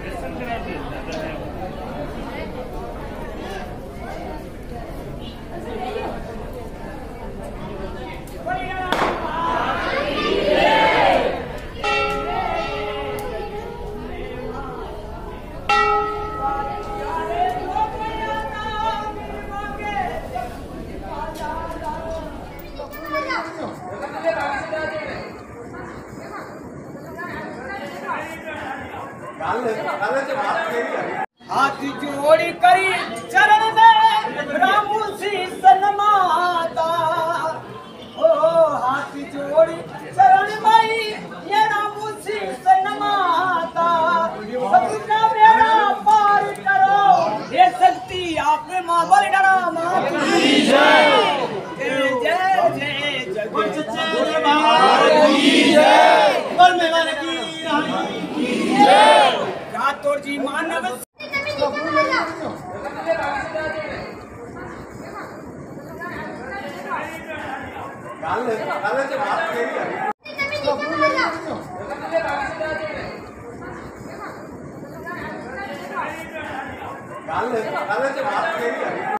हाथ जोड़ी करी चरण में रामू शीस नमाता। ओ हाथ जोड़ी चरण में ये रामू शीस नमाता। सबका बेड़ा पार करो ये शक्ति आप मां बोल डरा मां की जय जय जय जय जय भारत की जय बोल मेवान की जय। राठौर जी मानव गाल